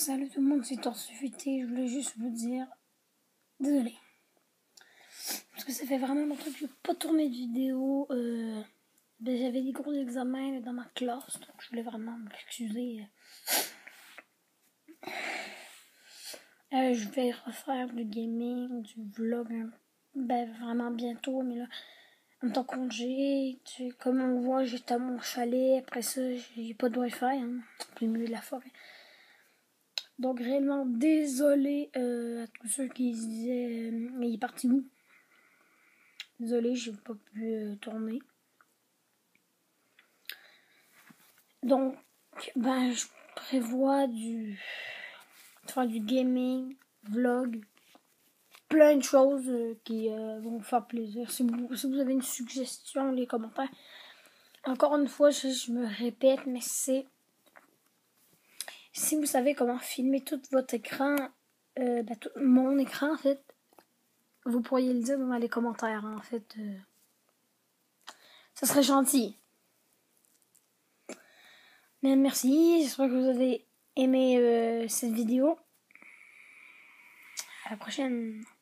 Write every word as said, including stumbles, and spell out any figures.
Salut tout le monde, c'est Torsufuté. Je voulais juste vous dire désolé. Parce que ça fait vraiment longtemps que je n'ai pas tourné de vidéo. Euh, ben, J'avais des cours d'examen dans ma classe, donc je voulais vraiment m'excuser. Euh, je vais refaire du gaming, du vlog, hein, ben, vraiment bientôt, mais là, en temps congé, tu sais, comme on voit, j'étais à mon chalet. Après ça, j'ai pas de wifi, hein, en plein milieu de la forêt. Donc réellement désolé euh, à tous ceux qui se disaient euh, mais il est parti où? Désolé, j'ai pas pu euh, tourner. Donc ben je prévois du faire du gaming, vlog, plein de choses euh, qui euh, vont vous faire plaisir. Si vous, si vous avez une suggestion, les commentaires. Encore une fois, je, je me répète, mais c'est si vous savez comment filmer tout votre écran, euh, ben, tout, mon écran en fait. Vous pourriez le dire dans les commentaires, hein, en fait. Euh, ça serait gentil. Mais merci, j'espère que vous avez aimé euh, cette vidéo. À la prochaine.